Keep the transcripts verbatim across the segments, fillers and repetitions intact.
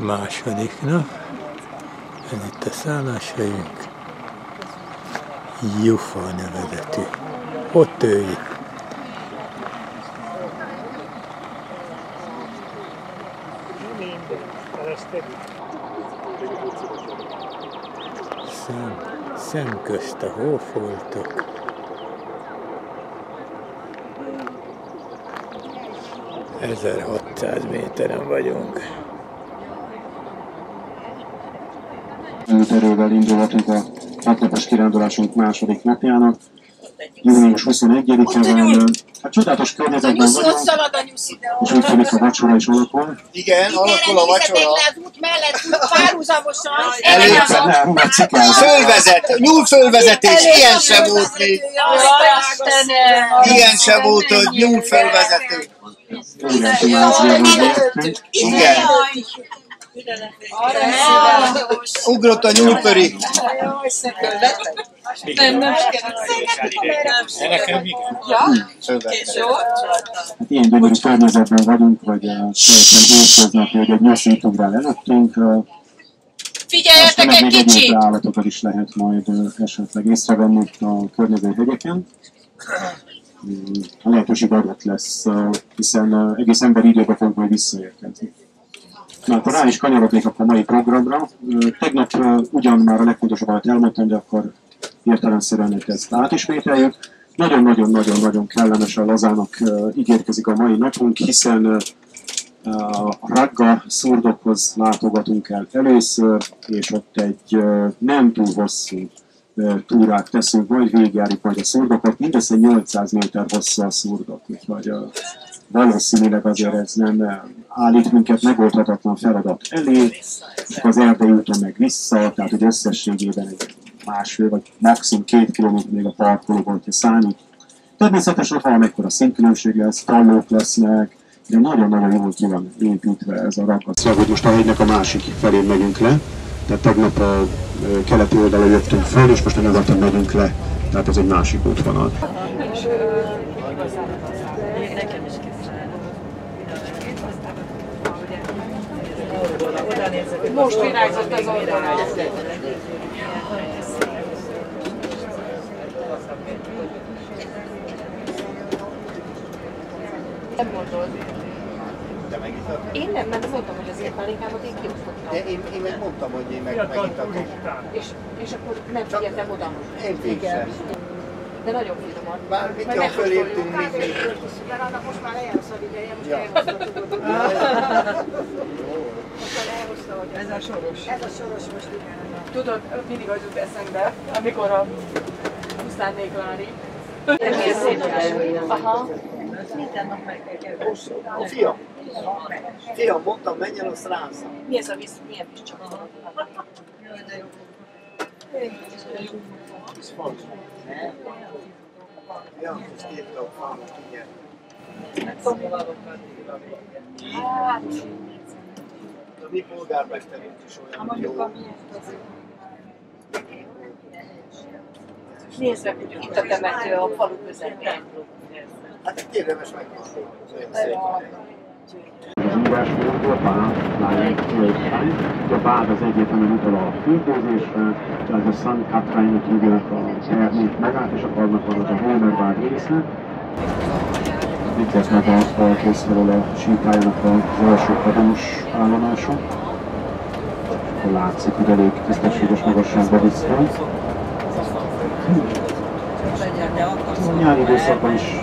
Második nap, ez itt a szálláshelyünk, Jufa nevezetű, ott ő itt. Szem, szemközt a hófoltok. ezerhatszáz méteren vagyunk. Erővel indulhatunk a hatnapos kirándulásunk második napjának. június huszonegyedike van. Hát csodálatos környezetben vagyunk, és úgy tűnik a vacsora is alakul. Igen, alakul a vacsora. Az út mellett párhuzamosan. Előtte nem, mert cikázunk. Fölvezet, nyúlfölvezetés, ilyen se volt még. Ilyen se volt, hogy nyúlfölvezető. Óriási mázsiában értünk. Igen. Ugrott a nyúlpöri. Nem, nem. Hát ilyen gyönyörű környezetben vagyunk, hogy teljesen hétköznapi, hogy egy nyuszít ugrál előttünk. Figyeljetek egy kicsit! Állatokat is lehet majd esetleg észrevenni a környező hegyeken. A lehetőség adott lesz, hiszen egész emberi időben fogunk majd visszaérkezni. Na, akkor rá is kanyarodnék a mai programra. Tegnap ugyan már a legfontosabbat elmondtam, de akkor értelemszerűen ezt átismételjük. Nagyon-nagyon-nagyon-nagyon kellemesen lazának ígérkezik a mai napunk, hiszen a Ragga szurdokhoz látogatunk el először, és ott egy nem túl hosszú túrát teszünk, majd végigjárjuk majd a szurdokat. Mindössze nyolcszáz méter hosszú a szurdok, úgyhogy valószínűleg azért ez nem állít minket megoldhatatlan feladat elé, és az Erdei úton meg vissza, tehát hogy összességében egy másfél vagy maximum két kilométer még a parkolóban, hogyha számít. Természetesen valamekkora színkülönbség lesz, tallók lesznek, de nagyon-nagyon jól ki van építve ez a Ragga. Szóval, hogy most a hegynek a másik felén megyünk le, tehát tegnap a keleti oldalra jöttünk föl, és most a nyugaton megyünk le, tehát ez egy másik útvonal. Most virágzott az oldalán. Nem mondod. Én nem, mert mondtam, hogy az én pálinkámat én kiosztottam. De én, én meg mondtam, hogy én meg megitatom. És, és akkor nem figyeltem oda. Én mégsem. De nagyon finoman. Bár mit jól fölértünk még még. Mert annak most már lejársz a videje, most elhozta, tudod. Most már elhozta, hogy ez a soros. Ez a soros most igen. Tudod, mindig az jut eszembe, amikor a pusztán Néklári. Aha. Minden nap meg kell kell. Fiam, fiam, mondtam, menj el, azt rázza. Mi ez a víz? Milyen víz csapat? Jaj, de jó. Ez fals. Ja, ezt írta a fámat, igen. Hát... A mi polgármesterünk is olyan jó. Nézd meg, hogy itt a temető a falu közepén. Hát érdemes megnézni. Olyan szép. Az írásmódból a báb, lájék, a báb az egyetlen utal a fürdőzésre, tehát a Szent Katránynak hívják a termét magát, és akkor annak van az a Hómervár része. Itt lesz meg a balkész felől a sípájának az első padós állomása. Akkor látszik, hogy elég tisztességes magasságba visz fel. A nyári időszakban is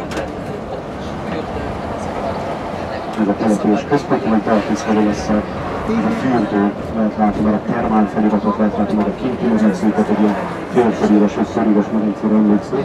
ez a település központ, majd balkész felől lesz a fürdő, lehet látni már a termál feliratot, lehet látni már a kinti medencéket, egy ilyen félfelíros és szoríros medencére emlékszik.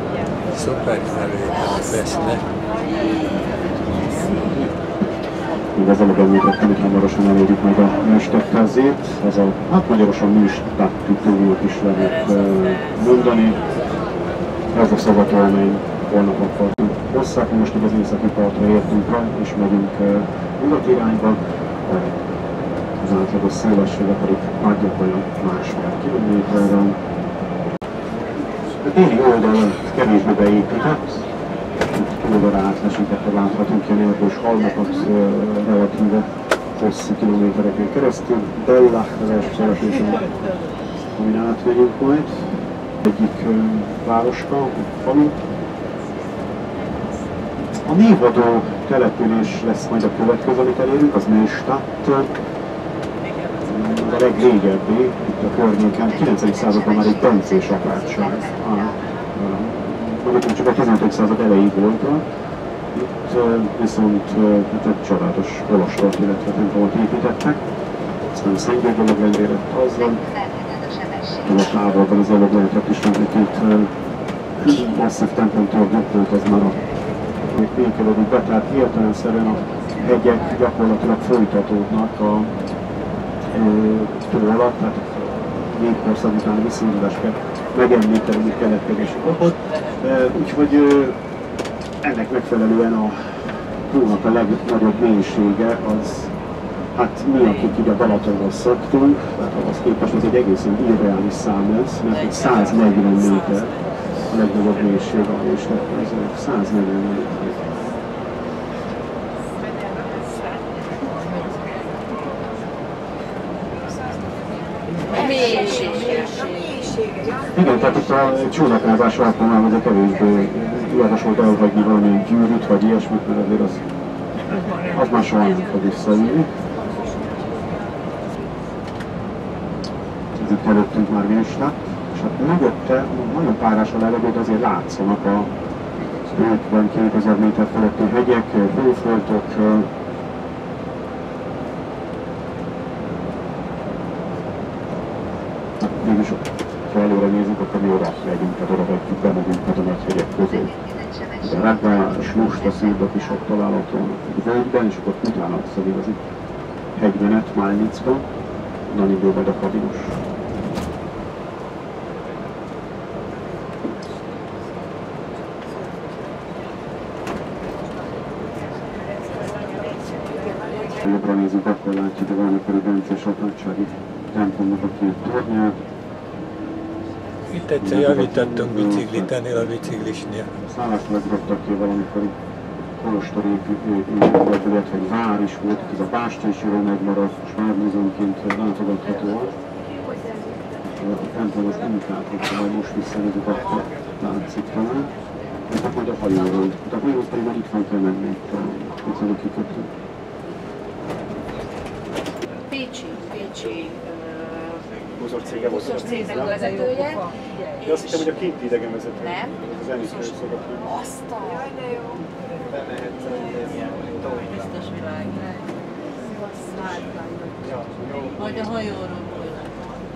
Szuper felvételek lesznek. még az előbb említettem, hogy hamarosan elérjük majd a Műstetterzét. Ez a, hát magyarosan Műstettetőt is lehet mondani. Ez a szobató, amely holnap akartunk hosszák. Most az északi partra értünk rá, és megyünk nyugat irányba. Az átlagos szélessége pedig nagyjából másfél kilométerre. A déli oldalon kevésbé beépített, oldalra átlesítette láthatunk ilyen erdős halmakat relatíve hosszú kilométereken keresztül. Bellach az első településen, amin átmegyünk majd. Egyik városka, falu. A névadó település lesz majd a következő, amit elérünk, az Neustadt. A legrégebbi, itt a környéken, kilencedik században már egy bencés apátság. Mondjuk csak a tizenötödik század elejéig volt. Itt viszont hát egy családos kolostort, illetve templomot építettek. Aztán Szent György lovrenddére lett azzal. A távolban az lovrendet is van egy masszív templomtornyok, mert az már a vékelődik be, tehát értelemszerűen a hegyek gyakorlatilag folytatódnak a tó alatt, tehát a jégkorszak után a viszonyulás kell megemlíteni, hogy keletkezési kapott. Úgyhogy ennek megfelelően a tónak a legnagyobb mélysége az, hát mi, akik így a Balatonról szoktunk, tehát ahhoz képest az egy egészen irreális szám lesz, mert egy száznegyven méter a legnagyobb mélység a Műstetterzőnek, száznegyven méter. Igen, tehát itt a csónakázás alkalmával azért kevésbé javasolt elhagyni valamilyen gyűrűt, vagy ilyesmit, mert azért az, az már soha nem fog visszaülni. Itt előttünk már Neustadt, és hát mögötte nagyon párás a levegő, de azért látszanak a ötven-kétezer méter feletti hegyek, hőfoltok. Mégis, ha előre nézzük, akkor mi oda megyünk, tehát oda hagyjuk, bemegyünk a nagy hegyek közé. De Ragga és Lusta szédok is ott található a völgyben, és akkor utána lesz az igazi hegymenet Málnicban, onnan indul majd a Fadinos. Jobbra nézzük, akkor látjuk a Várnapori Bencés apátsági templomnak a két tornyát. Itt egyszer javítottunk biciklit ennél a biciklisnél. Szállást megrottak ki valamikor kolostor épület, illetve egy vár is volt, itt ez a bástya is jól megmaradt, és vármúzeumként látogatható. A templom az imikálható, majd most visszanézzük, akkor látszik talán. Tehát majd a hajóról. A hajóhoz pedig már itt van kell menni, itt van a kikötő. Pécsi, Pécsi Búzorcége volt. búzorcég vezetője. De azt hittem, hogy a kinti idegenvezető. Nem. Az enyésztő szokott. Azt a... Jaj, de jó. Bemehet ilyen Biztos világ. Majd a hajóról volna.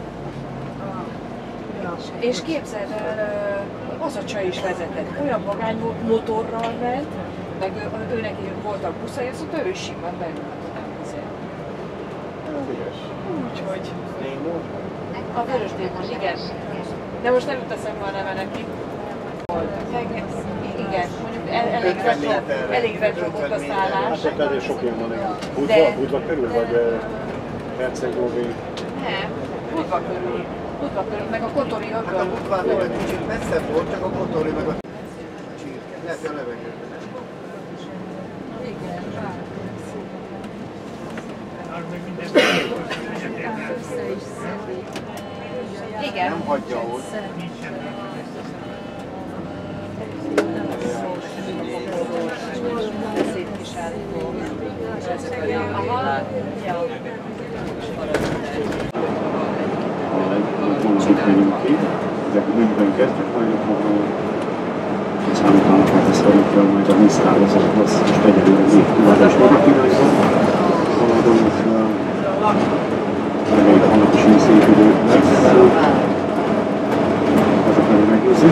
És képzeld el, az a csaj is vezetett. Olyan vagány motorral ment, meg ő, ő neki voltak buszai, azt mondta, ő is simán beült. Úgyhogy... A vörös démon, igen. De most nem jut eszembe a neve neki. Igen, mondjuk el, elég retro, elég retro volt a szállás. Hát azért sok ilyen van, igen. Budva, De- Budva körül, vagy Herceg-Nóvé? Nem, Budva körül. Budva körül, meg a Kotori Hát a öböl. Budván egy kicsit messzebb volt, csak a Kotori meg a csirke. Lehet, hogy a levegőben. Igen. Nem hagyja ott. Szép kis állító. Aha. Ja. Vonalak megyünk ki, ezek ügyben kezdtek majd a számítanak a szerintől majd a víztározathoz, most egyelőre még tulajdonos magas irányban. Haladunk, reméljük a holnap is így szép idő lesz. Ezek pedig megnézzük.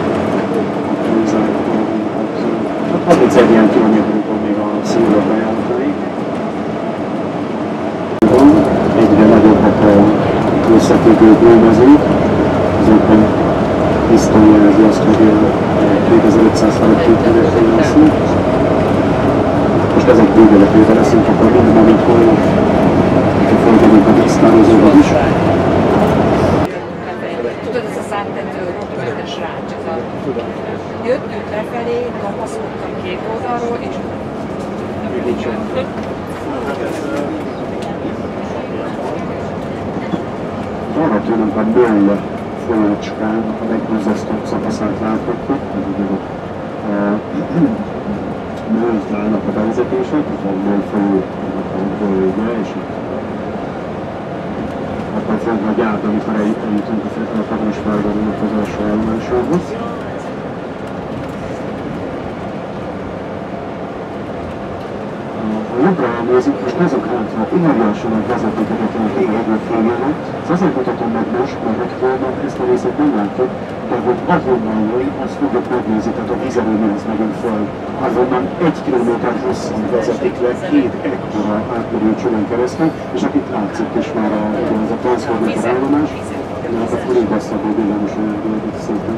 Hát harmincegy ilyen kilométerünk van még a színről bejáratáig. összefüggő gólmezők, azokban tisztán jelzi azt, hogy kétezer-ötszáz feletti területén leszünk. Most ezek bővületével leszünk, akkor minden, amikor folytatjuk a víztározóban is. Tudod, ez a szántető rögtönötes rács, ez a... Jöttünk lefelé, kapaszkodtam két oldalról, és... Arra tőlünk a Möll folyócskán a legborzasztóbb szakaszát láthatjuk, ez ugye a Möll-nak a bevezetése, tehát a Möll folyónak a folyója, és akkor fogva a gyárt, amikor eljutunk a Kaposvárban az első állomásához. Ha jobbra elnézzük, most azok hátra óriásilag vezetőket a legféljenek. Ez azért mutatom meg most, mert hogy ezt a részét nem látjuk, de hogy ahonnan jön, azt fogjuk megnézni, tehát a vízerőműhez megyünk föl. Azonban egy kilométer hosszan vezetik le két ekkora átmérő csomón keresztül, és akit látszik is már a, az a transzformátor állomás, mert akkor így azt a villamos energiát szépen.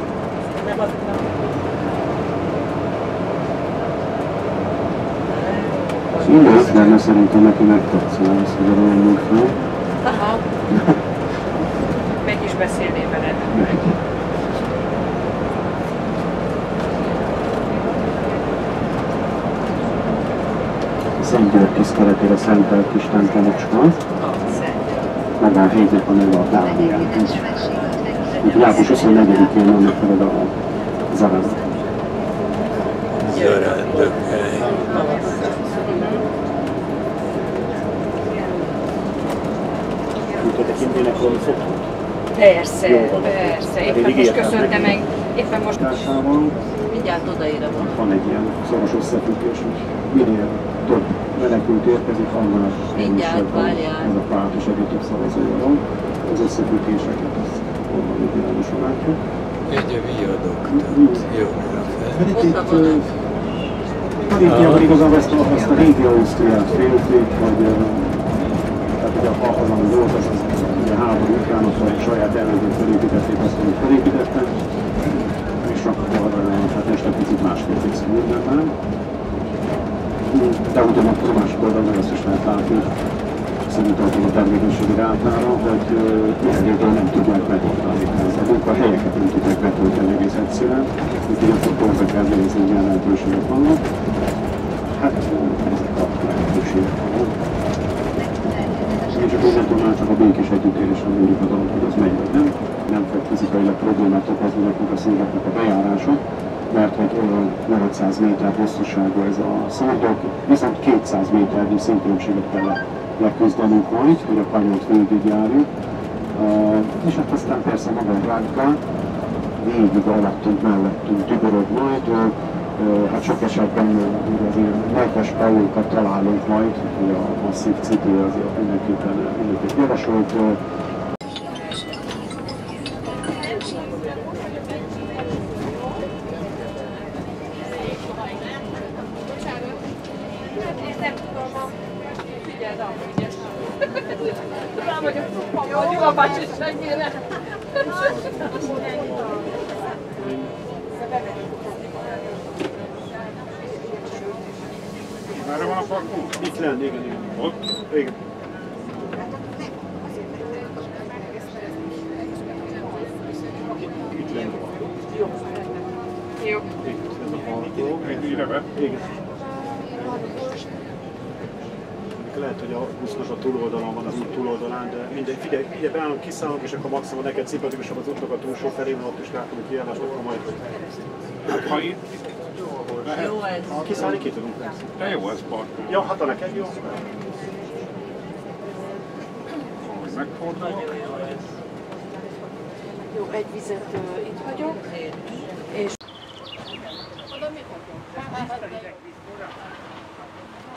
Innen lenne szerintem neki megtetszene ezt, hogy a roljunk fel. Aha. Meg is beszélnél veled. Szent György tiszteletére szentelt kis templomocska. Maga a hegynek a neve a Dániel. Úgyhogy április huszonnegyedikén annak feled a Zarándok. Zarándok hely. Tekintének valami fotót? Persze, persze. Éppen most köszönte meg. Éppen most... Mindjárt odaírom. Van egy ilyen szoros összefüggés, hogy minél több menekült érkezik, annál Mindjárt várjál. ez a párt és egyre több szavazója van. Az összefüggéseket azt onnan világosan látjuk. Egy a viadoktot. Jó, Karintiában igazából ezt a, ezt a régi Ausztriát félték, vagy tehát ugye a az volt, az a háború után ott a saját ellenőt felépítették azt, amit felépítettek, és akkor hát most egy picit másképp néz ki mindenben. De ugyanakkor a másik oldalon ezt is lehet látni, szerintem a termékenységi rátára, hogy ilyenéből nem tudják megoldani. Tehát munkahelyeket nem tudják betölteni egész egyszerűen, úgyhogy akkor korba kell nézni, milyen lehetőségek vannak. Hát ezek a lehetőségek vannak. Én csak onnantól már csak a békés együttélésen mondjuk a dolog, hogy az megy, vagy nem. Nem fog fizikailag problémát okozni nekünk a székeknek a bejárása, mert hogy nyolcszáz méter hosszúságú ez a szordok, viszont kétszáz méternyi színkülönbséget kell leküzdenünk majd, hogy a kanyolt végigjárjuk. És hát aztán persze maga a Ránka végig alattunk, mellettünk tüborog majd. Hát sok esetben azért nedves pajókat találunk majd, hogy a masszív cipő azért mindenképpen mindenképp javasolt. Merre van a parkunk? Itt lenn, igen, igen. Ott? Igen. Itt lenn. Jó. Jó. Itt, ez a parkoló. Itt ide be? Igen. Lehet, hogy a busznos a túloldalon van, az út túloldalán, de mindegy, figyelj, ide beállunk, kiszállunk, és akkor maximum neked szimpatikusabb az útnak a túlsó felé, mert ott is látom, hogy kiállást, akkor majd... Ha itt? Jó ez. Kiszállni ki tudunk persze. De jó ez parkol. Ja, hát a neked jó. Hogy megfordulok. Jó, egy vizet uh, itt hagyok, és...